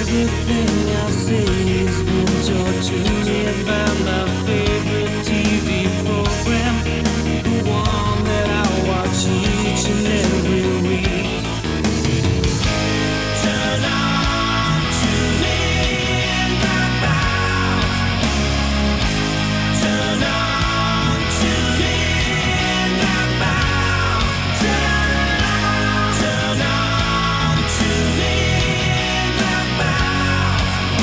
Everything I say is been taught to me by my favorite TV program, the one that I watch each and every week. Turn on, tune in, about. Turn on, tune in, about. Turn on, tune in, about.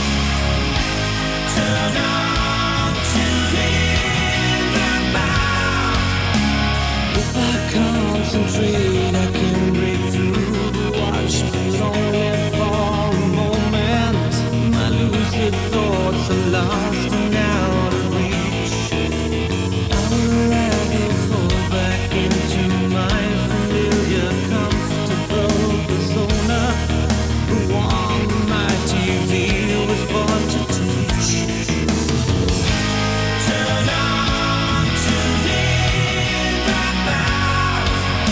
Turn on, tune in, about. If I concentrate, I can break through the watch, but only for a moment. My lucid thoughts are lost and out of reach. I would rather fall back into my familiar, comfortable persona, the one my TV was born to teach. Turn on, tune in, about.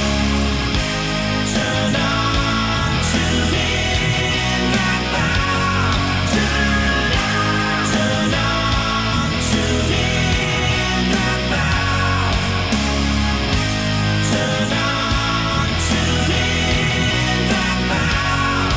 Turn on, tune in, about. Turn on, tune in, about. Turn on, tune in, about.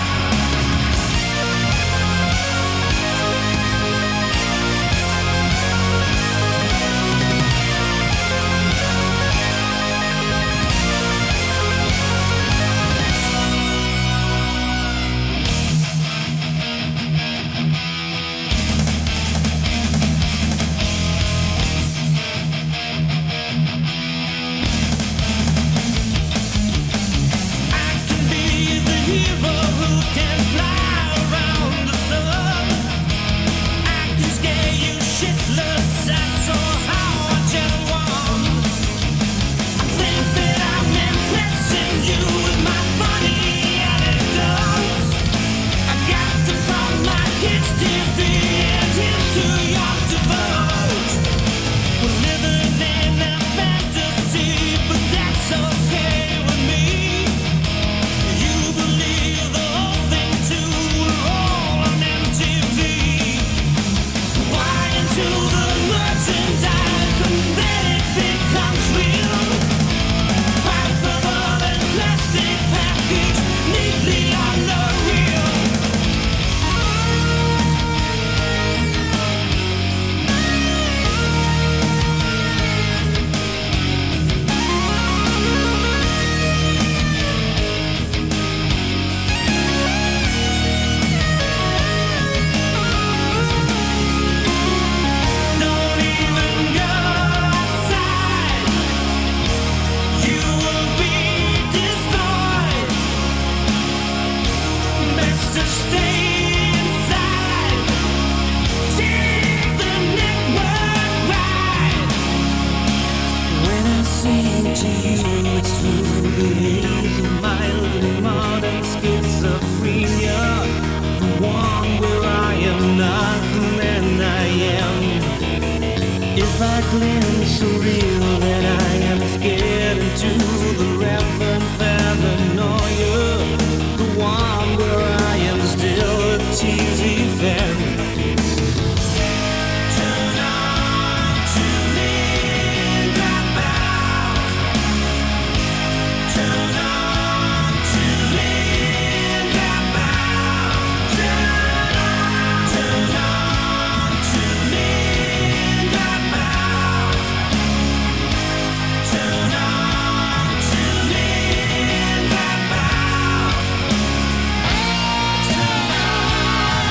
I can be the hero who can fly around the sun. I can scare you shitless. I saw how I just won. I think that I'm impressing you with my funny anecdotes. I got them from my kids' TV and here's too young to vote. We're living in a fantasy, but that's okay with me. You believe the whole thing too, we're all on MTV. Buy into the merchandise and then it becomes real. Pipeable and plastic package neatly on the reel. Don't even go outside. You will be destroyed. Best to stay inside. Take the network ride. When I sing to you, it's through the haze of mild and modern schizophrenia, the one where I am not the man I am. If I glimpse so real that I am scared into the rampant paranoia, the one where I am still a TV fan. Turn on, tune in, about. Turn on, tune in, about. Turn on, tune in, about. Turn on, tune in, about. Turn on,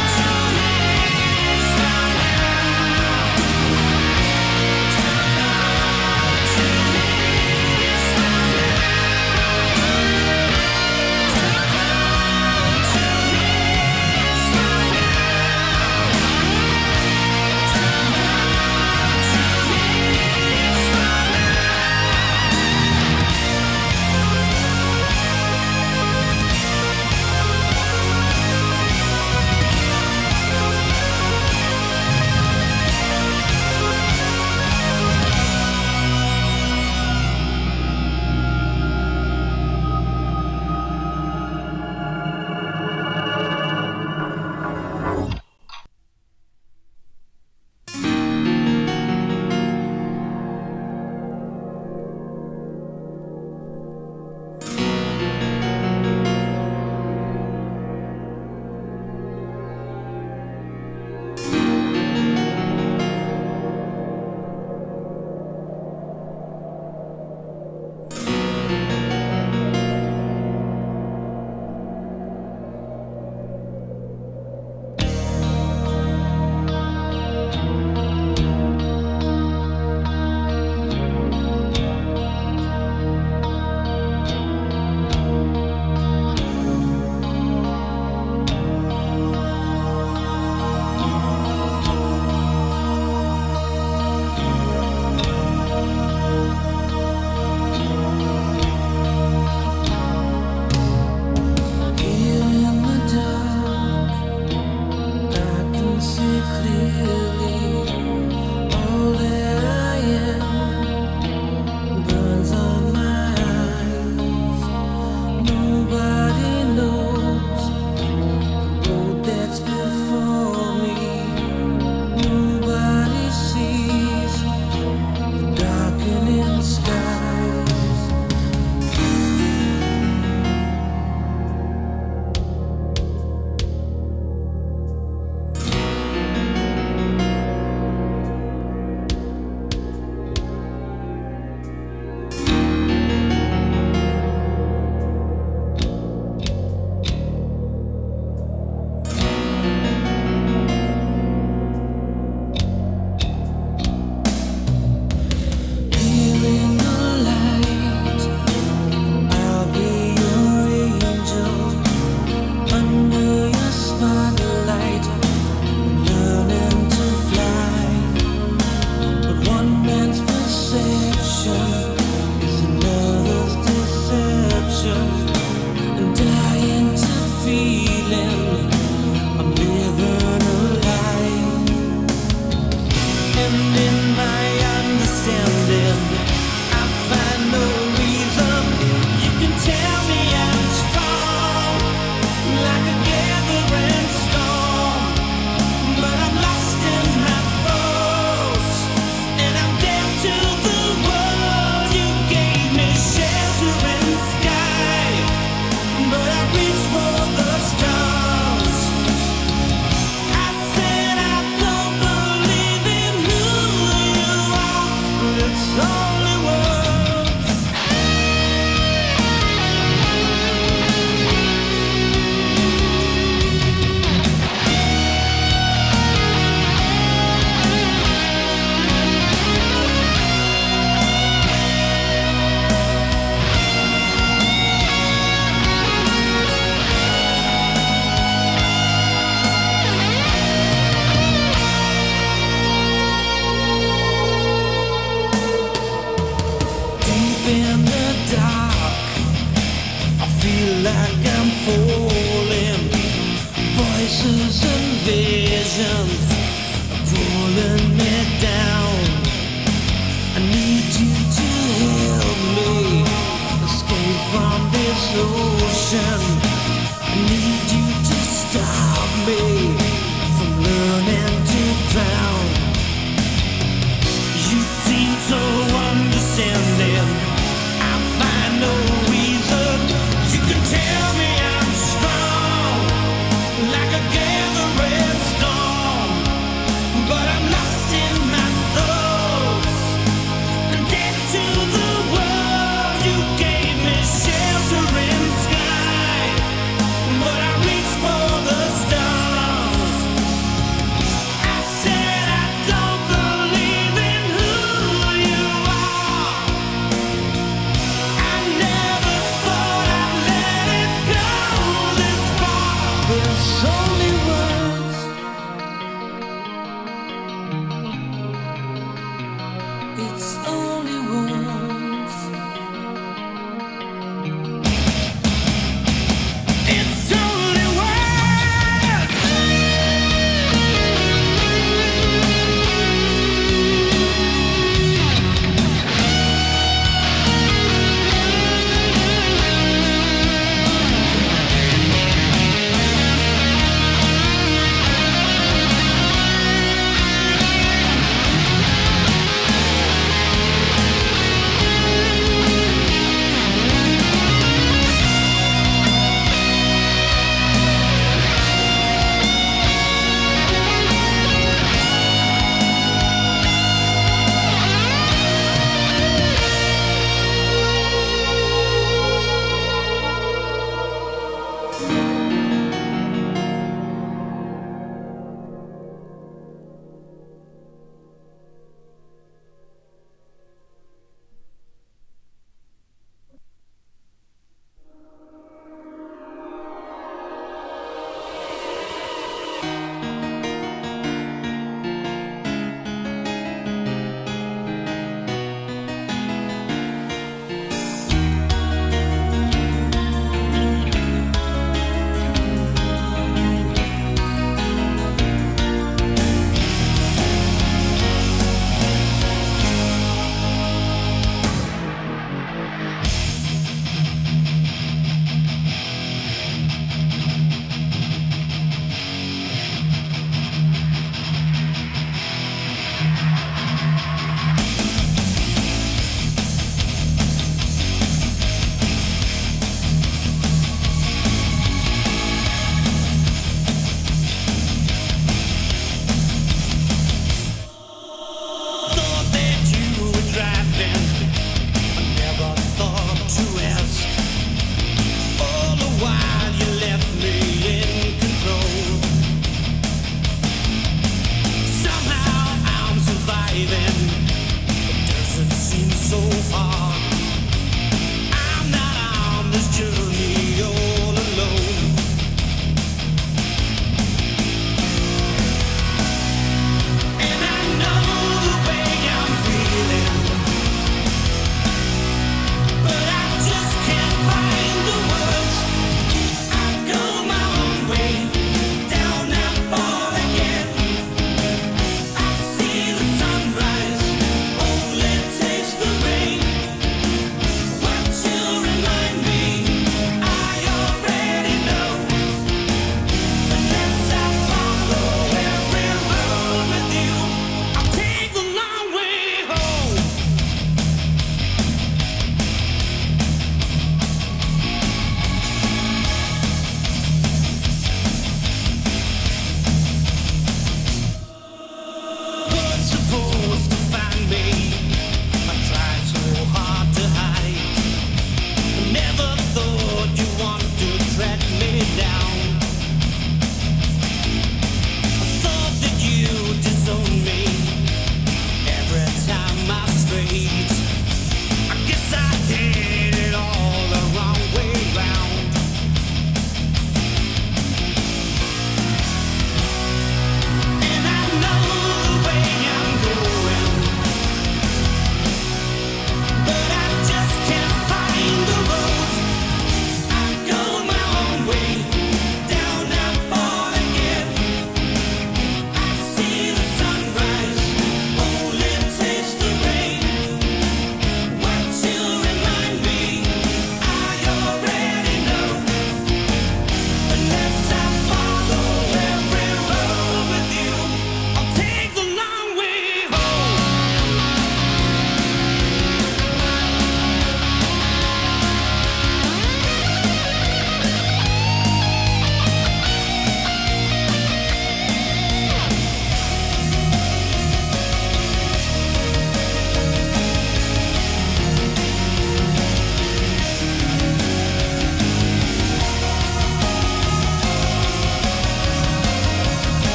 voices and visions are pulling me down. I need you to help me escape from this ocean. I need you to stop me from learning to drown. You seem so understanding. I find no reason. You can tell me I'm strong, like a gathering storm, but I'm lost in my thoughts, dead to the world. You gave me shelter in the sky, but I reach for the stars.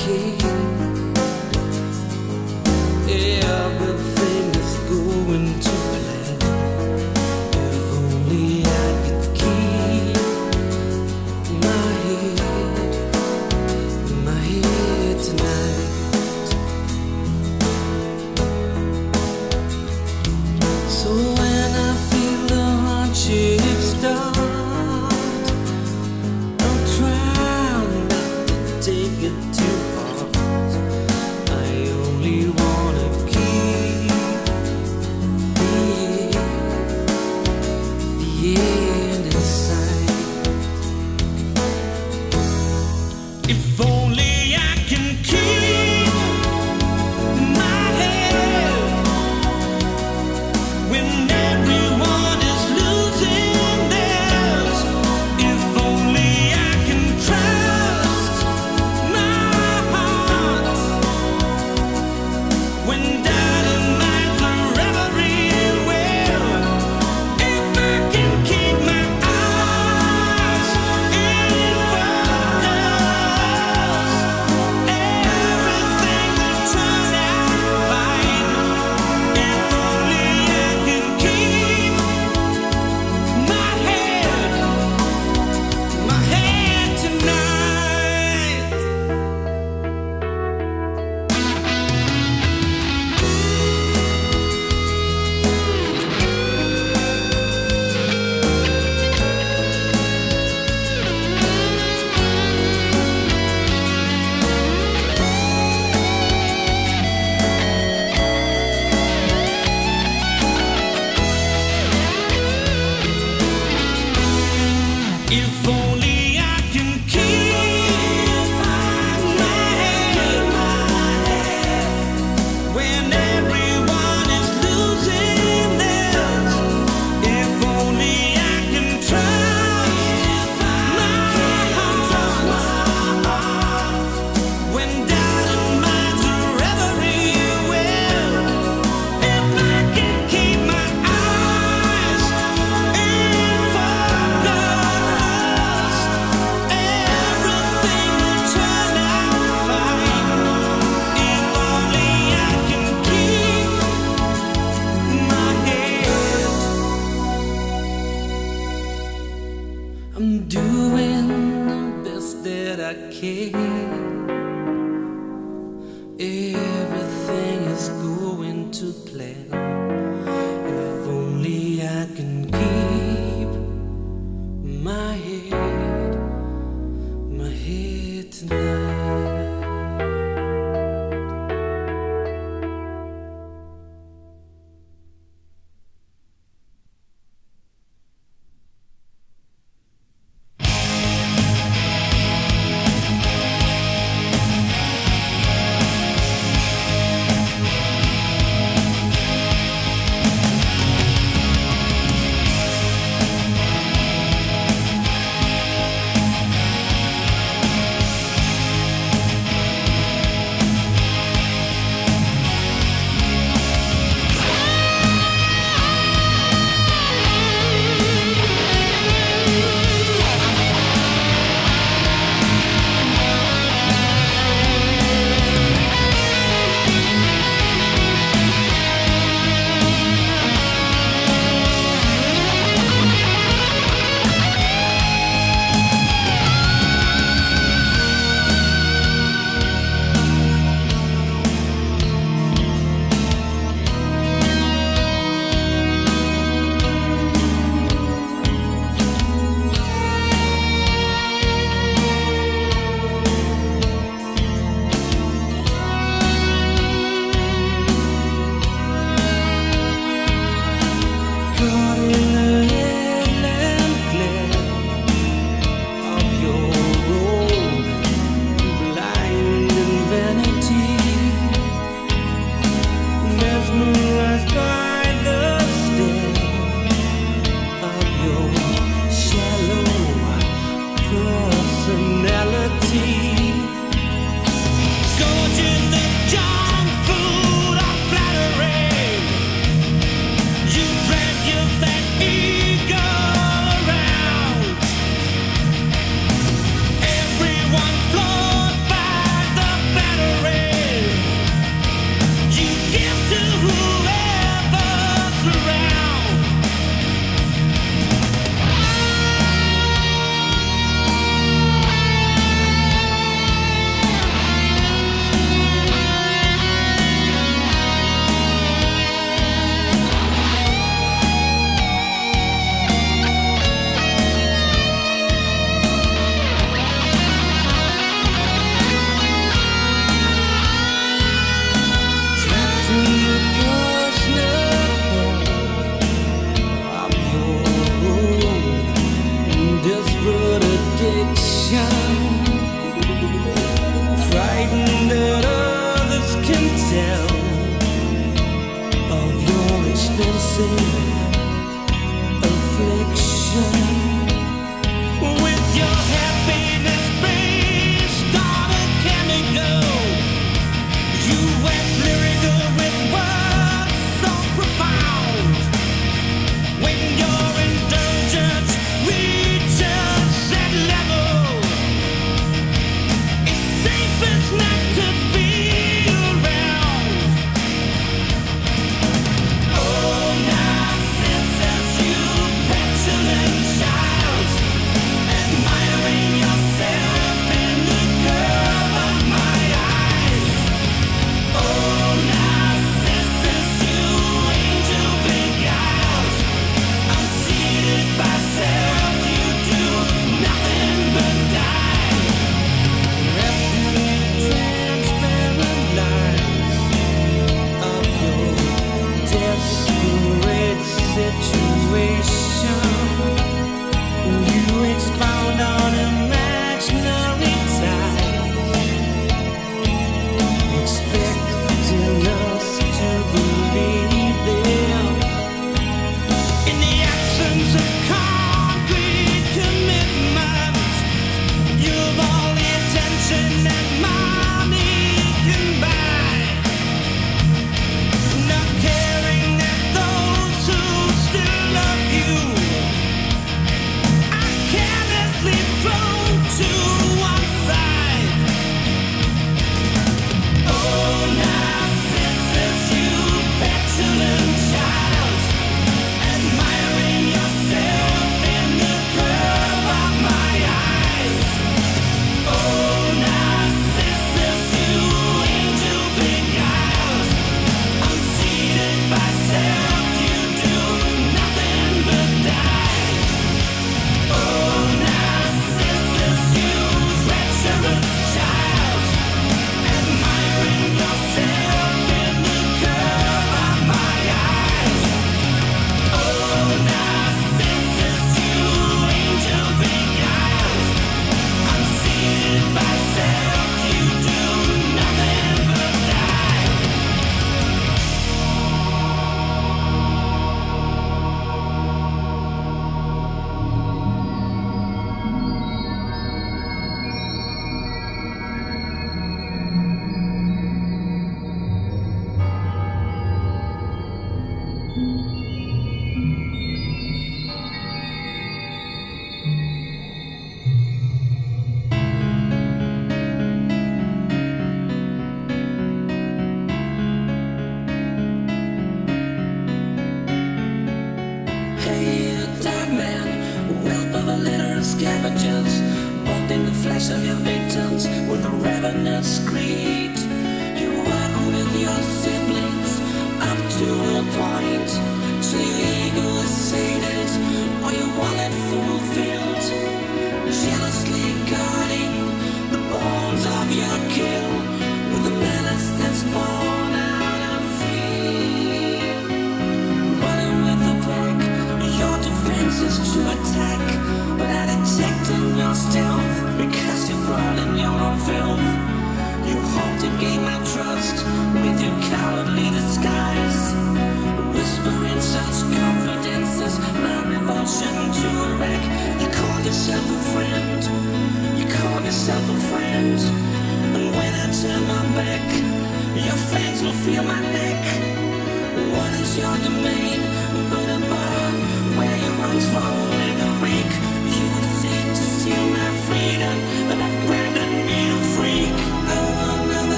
key. Everything is going to plan. If only I could keep my head tonight. So when I feel the hardship start, I'm trying not to take it too hard.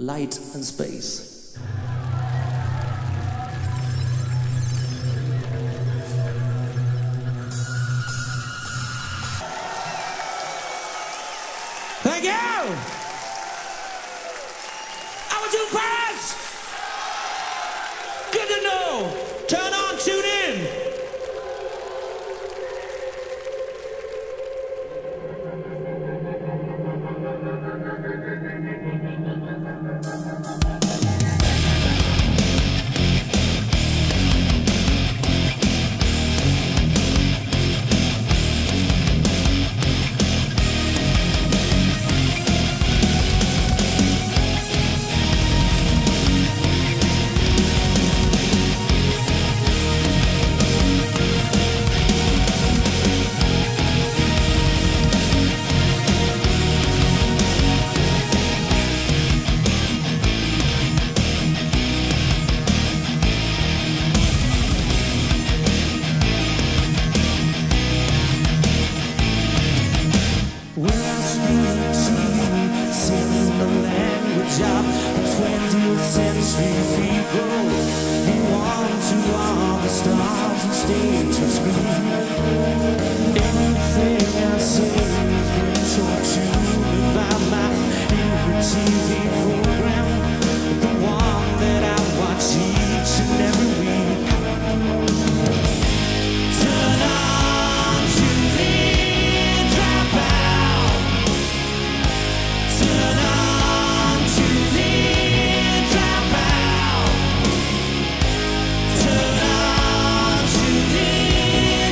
light and space. Thank you! Our two Paris! Good to know! Turn on, tune in! When I speak to you, sing the language of the 20th century people who want to all the stars and stage and screen. Everything I say has been told to me by my favorite TV program, the one that I watch each and every week. Turn on to me, drop out. Turn on to me, drop out. Turn on to me,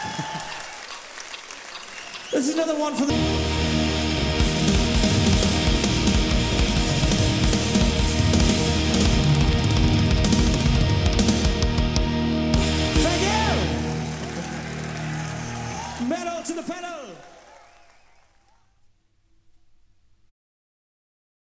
This is another one for the... Thank you! Metal to the pedal!